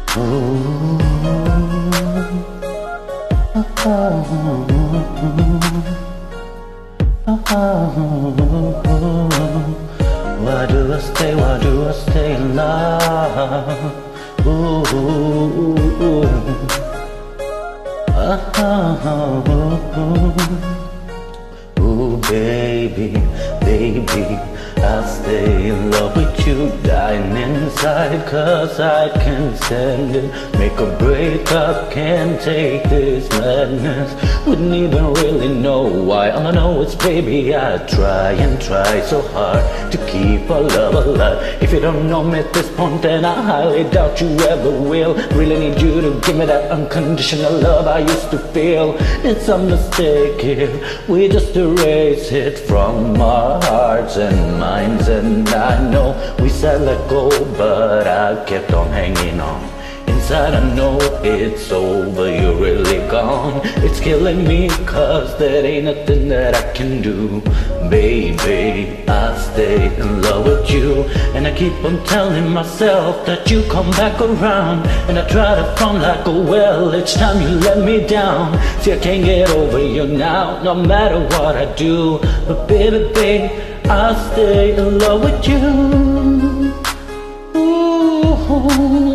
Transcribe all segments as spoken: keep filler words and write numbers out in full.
Ooh. Why do I stay, why do I stay in love? Ooh, ooh, ooh. Ooh, baby, baby, I'll stay in love with you, dying inside, cause I can't stand it. Make a break up, can't take this madness. Wouldn't even really know why. All I know is, baby, I try and try so hard to keep our love alive. If you don't know me at this point, then I highly doubt you ever will. Really need you to give me that unconditional love I used to feel. It's a mistake if we just erase it from our hearts and minds. And I know we said let go, but I kept on hanging on. Inside I know it's over, you're really gone. It's killing me, cause there ain't nothing that I can do. Baby, I stay in love with you, and I keep on telling myself that you come back around. And I try to front like a well each time you let me down. See, I can't get over you now, no matter what I do. But baby, babe, I'll stay in love with you. Ooh.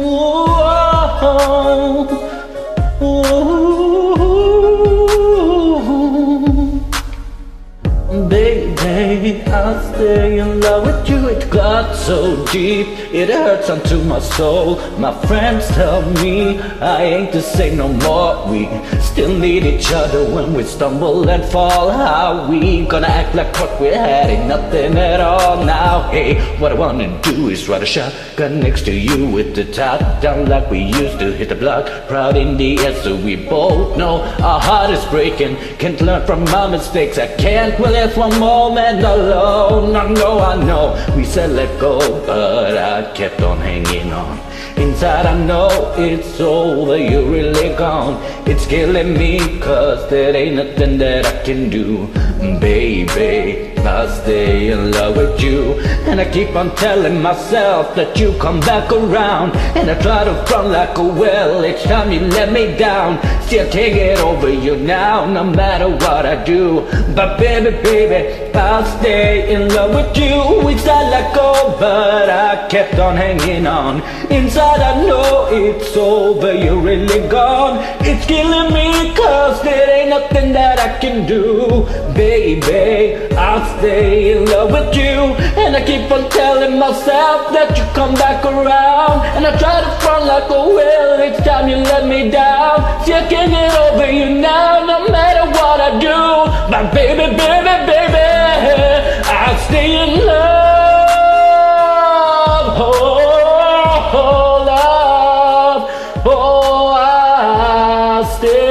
Baby, I'll stay in love with you. It got so deep, it hurts onto my soul. My friends tell me I ain't the same no more. We still need each other when we stumble and fall. How we gonna act like what we had ain't nothing at all now? Hey, what I wanna do is ride a shotgun next to you with the top down like we used to hit the block. Proud in the air, so we both know our heart is breaking. Can't learn from our mistakes. I can't will last one moment alone. I know, I know we said let go, but I kept on hanging on. Inside I know it's over, you're really gone. It's killing me, cause there ain't nothing that I can do. Baby, I'll stay in love with you, and I keep on telling myself that you come back around. And I try to front like a well each time you let me down. Still can't get over you now, no matter what I do. But baby, baby, I'll stay in love with you. Inside let go, but I kept on hanging on. Inside I know it's over, you're really gone. It's killing me, cause there ain't nothing that I can do. Baby, I'll stay in love with you, and I keep on telling myself that you come back around. And I try to front like a whale each time you let me down. See, I can't get over you now, no matter what I do. But baby, baby, baby, I'll stay in love. Oh, oh, love, oh, I'll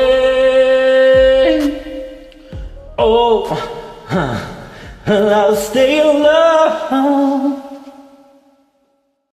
stay. Oh, huh. I'll stay in love.